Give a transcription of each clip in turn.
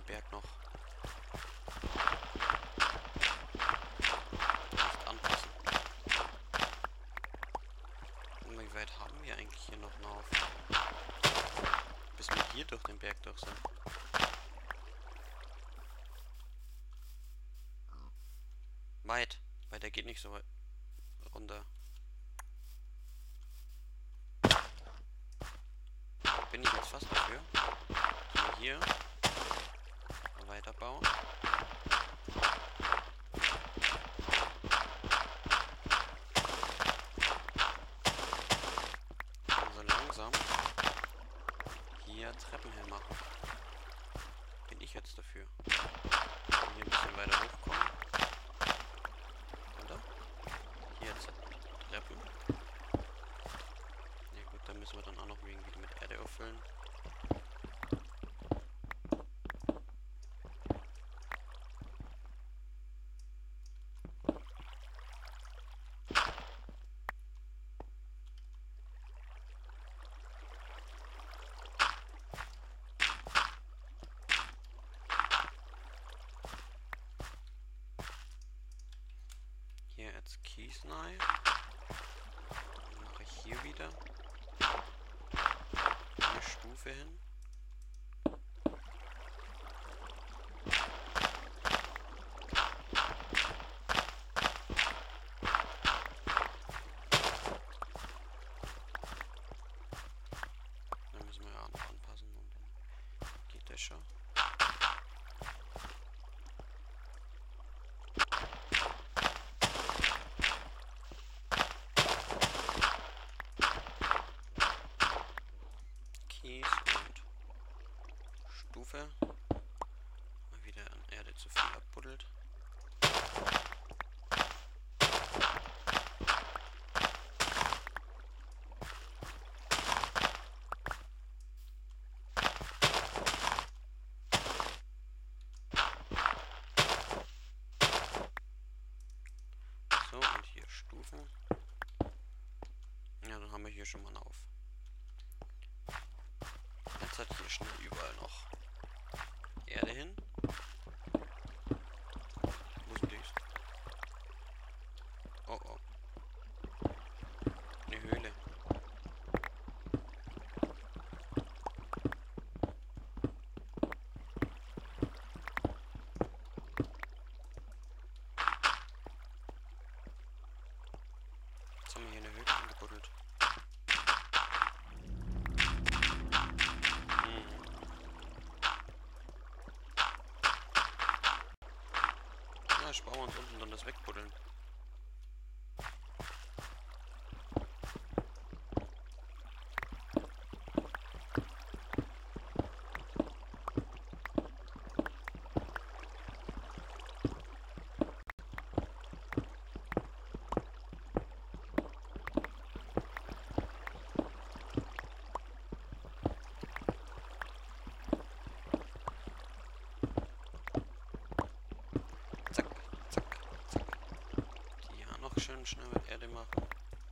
Berg noch nicht anpassen. Und wie weit haben wir eigentlich hier noch einen Lauf? Bis wir hier durch den Berg durch sind. Weit. Weil der geht nicht so weit runter. Bin ich jetzt fast dafür. Dass wir hier weiterbauen. Also langsam hier Treppen hinmachen. Bin ich jetzt dafür. Hier ein bisschen weiter hochkommen. Oder? Hier jetzt Treppen. Ja gut, dann müssen wir dann auch noch irgendwie mit Erde auffüllen. Hier jetzt Kies rein. Dann mache ich hier wieder eine Stufe hin. Dann müssen wir ja noch anpassen und dann geht das schon. Kies und Stufe. Mal wieder an Erde zu viel abbuddelt. So, und hier Stufen. Ja, dann haben wir hier schon mal einen Auf. Jetzt hat hier schnell überall noch Erde hin. Wo ist denn dies? Oh oh. Eine Höhle. Jetzt haben wir hier eine Höhle angebuddelt. Ja, sparen wir uns unten dann das wegbuddeln. Zack, zack, zack. Die ja noch schön schnell mit Erde machen.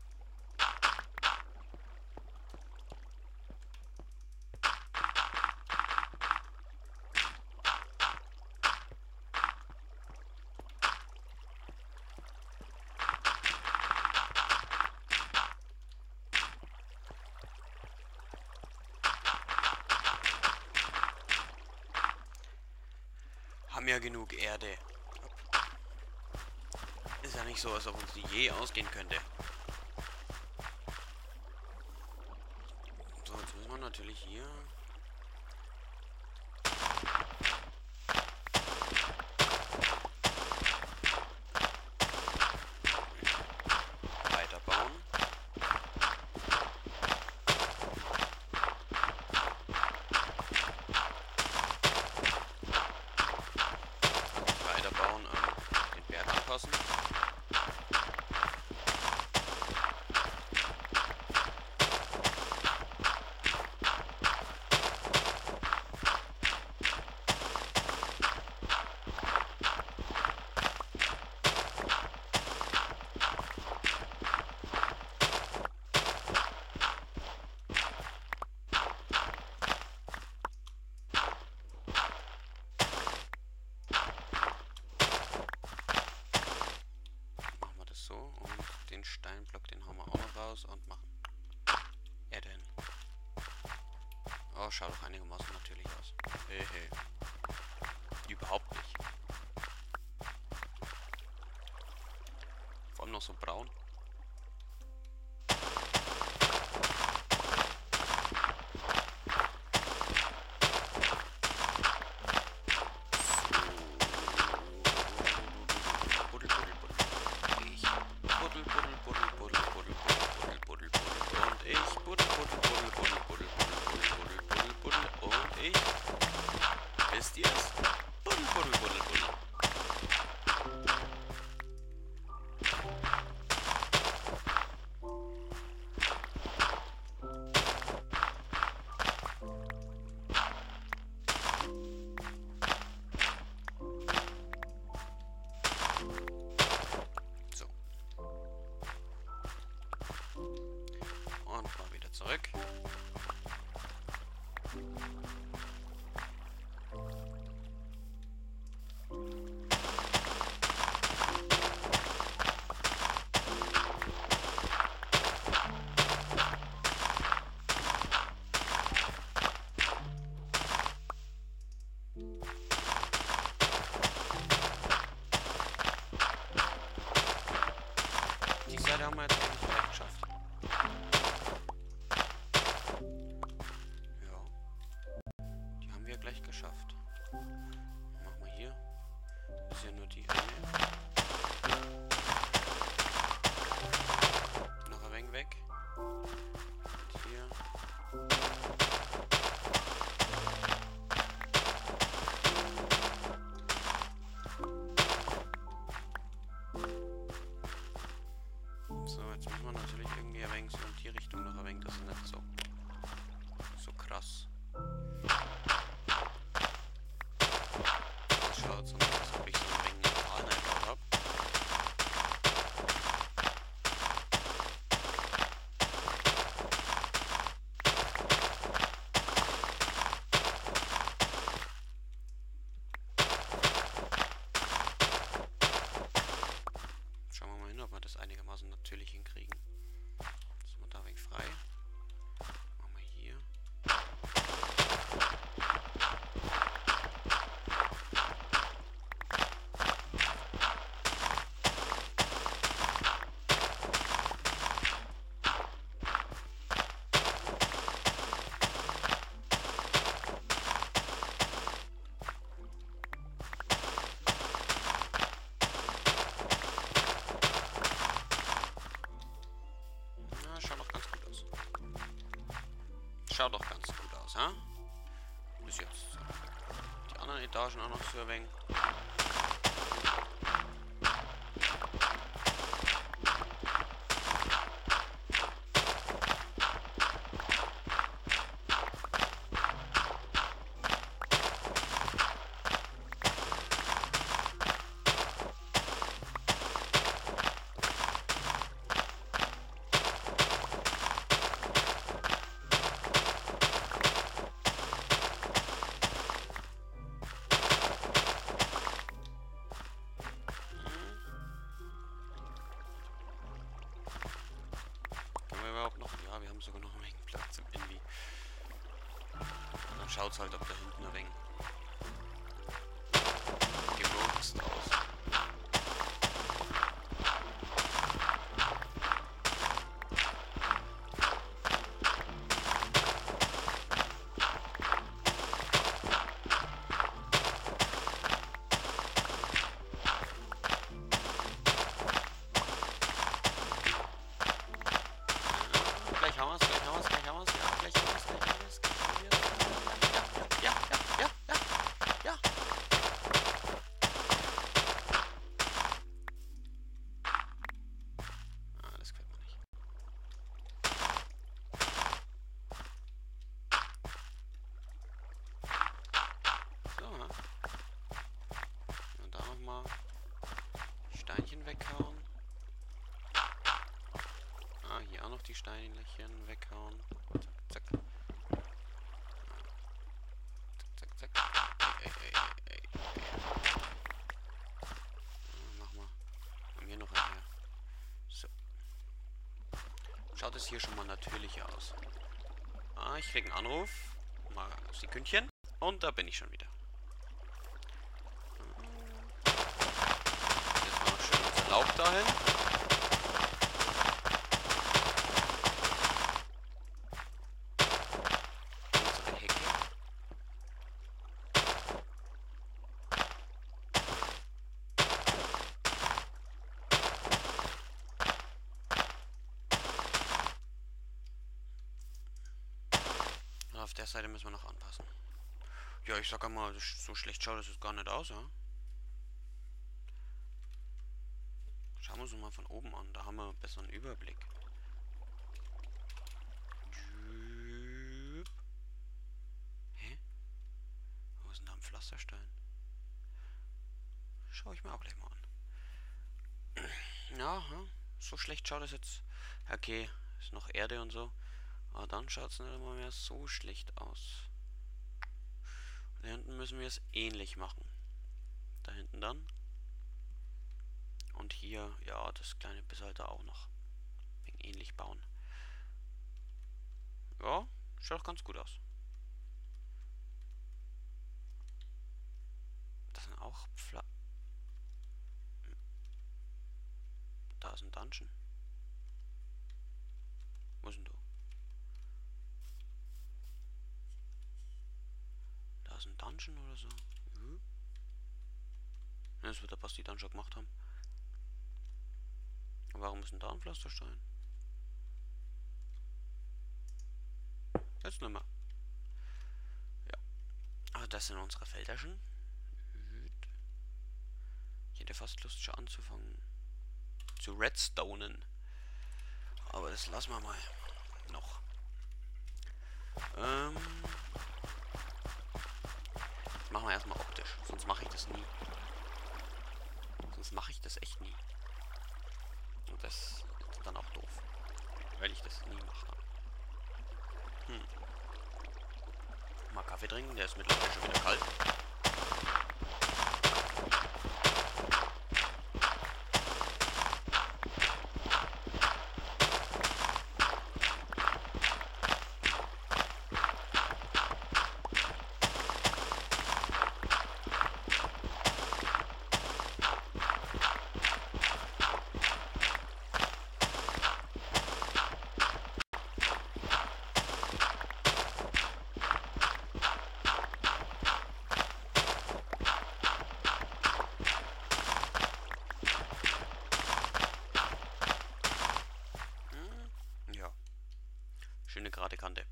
Haben ja genug Erde. Ist ja nicht so, als ob uns die je ausgehen könnte. So, jetzt müssen wir natürlich hier weiterbauen. Weiterbauen, den Berg anpassen. Ja, schaut doch einigermaßen natürlich aus. Hey, hey. Überhaupt nicht. Vor allem noch so braun. Wisst ihr es? Buddel, buddel, buddel, buddel. So. Und mal wieder zurück. Die Seite haben wir jetzt eigentlich gleich geschafft. Ja. Die haben wir gleich geschafft. Machen wir hier. Das ist ja nur die eine. Noch ein wenig weg. Und hier. So, jetzt müssen wir natürlich irgendwie ein wenig so in die Richtung noch ein wenig. Das ist nicht so krass. Das schaut so aus, als ob ich so ein wenig einen Tal eingebaut habe. Schauen wir mal hin, ob wir das einigermaßen natürlich hinkriegen. Sind wir da weg frei. Machen wir hier. Na, schaut doch ganz gut aus. Schaut doch ganz gut aus, ha? Bis jetzt. Die anderen Etagen auch noch so ein wenig. Können wir überhaupt noch? Ja, wir haben sogar noch ein wenig Platz im Envy. Dann schaut es halt, ob da hinten ein wenig gemurkst aus. Gleich haben wir es, gleich haben wir es, gleich haben wir es, ja, gleich haben wir es, gleich haben wir es, gleich haben wir es. Ja, ja, ja, ja, ja, ja, ja. Ah, das gefällt mir nicht. So, ja. Und da nochmal Steinchen weghauen. Ah, hier auch noch die Steinchen weghauen. Zack, zack. Zack, zack, zack. Ey, ey, ey, ey, ey. Mach mal. Haben hier noch einen her. So. Schaut es hier schon mal natürlicher aus. Ah, ich krieg einen Anruf. mal Sekündchen. Und da bin ich schon wieder. Jetzt mal schön unser Laub dahin. Unsere Hecke. Und auf der Seite müssen wir noch anpassen. Ja, ich sag einmal, so schlecht schaut das jetzt gar nicht aus, ja? Schauen wir uns mal von oben an, da haben wir einen besseren Überblick. Hä? Wo ist denn da ein Pflasterstein? Schau ich mir auch gleich mal an. Ja, so schlecht schaut das jetzt. Okay, ist noch Erde und so. Aber dann schaut es nicht immer mehr so schlecht aus. Da hinten müssen wir es ähnlich machen. Da hinten dann. Und hier, ja, das kleine bisschen halt da auch noch. Ähnlich bauen. Ja, schaut ganz gut aus. Das sind auch Da ist ein Dungeon. Wo ist denn du? Da ist ein Dungeon oder so. Das wird der Basti dann schon gemacht haben. Warum ist denn da ein Pflasterstein? Jetzt nicht mehr. Ja. Aber das sind unsere Felderchen. Ich hätte fast Lust schon anzufangen zu redstonen. Aber das lassen wir mal noch. Machen wir erstmal optisch. Sonst mache ich das nie. Sonst mache ich das echt nie. Und das ist dann auch doof. Weil ich das nie mache. Mal Kaffee trinken, der ist mittlerweile schon wieder kalt. Schöne gerade Kante.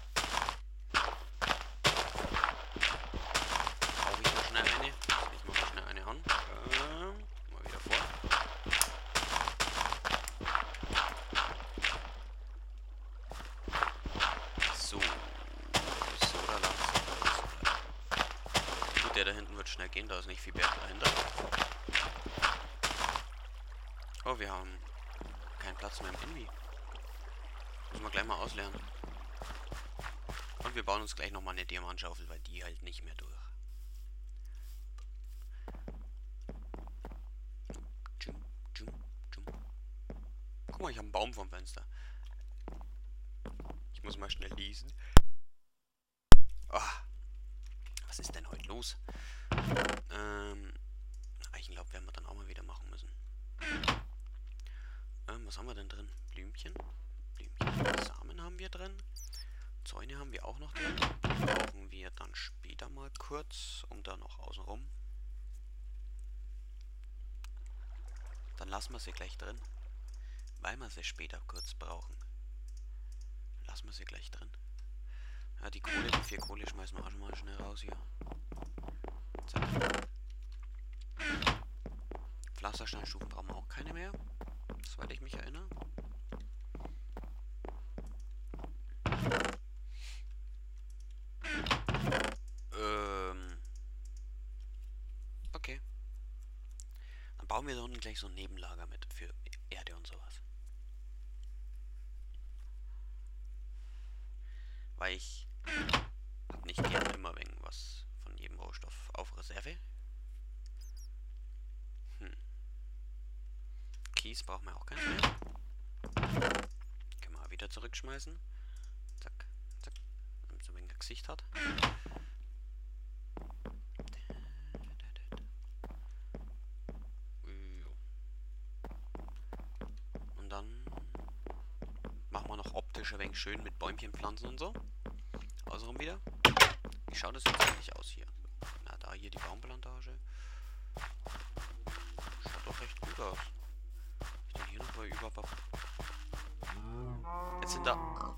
Brauche ich mal schnell eine. Ich mache mal schnell eine an. Mal wieder vor. So. So, da lang. Gut, der da hinten wird schnell gehen, da ist nicht viel Berg dahinter. Oh, wir haben keinen Platz mehr im Envy. Müssen wir gleich mal ausleeren. Und wir bauen uns gleich nochmal eine Diamantschaufel, weil die halt nicht mehr durch. Guck mal, ich habe einen Baum vom Fenster. Ich muss mal schnell lesen. Oh, was ist denn heute los? Eichenlaub werden wir dann auch mal wieder machen müssen. Was haben wir denn drin? Blümchen. Samen haben wir drin. Zäune haben wir auch noch drin. Die brauchen wir dann später mal kurz, um da noch außenrum. Dann lassen wir sie gleich drin. Weil wir sie später kurz brauchen. Lassen wir sie gleich drin. Ja, die Kohle, die 4 Kohle schmeißen wir auch schon mal schnell raus hier. Zack. Pflastersteinstufen brauchen wir auch keine mehr. Soweit ich mich erinnere. Okay. Dann bauen wir da unten gleich so ein Nebenlager mit für Erde und sowas. Weil ich hab nicht gerne immer was von jedem Rohstoff auf Reserve. Kies brauchen wir auch keinen mehr. Können wir wieder zurückschmeißen. Zack, zack. Dann haben wir so ein wenig Gesicht hat. Und dann machen wir noch optisch ein wenig schön mit Bäumchen pflanzen und so. Außenrum wieder. Wie schaut das jetzt eigentlich aus hier? Na, da hier die Baumplantage. Schaut doch recht gut aus. Ich denke hier noch mal über. Jetzt sind da.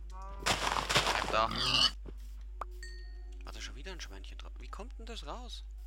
Bleib da. Warte, schon wieder ein Schweinchen drauf. Wie kommt denn das raus?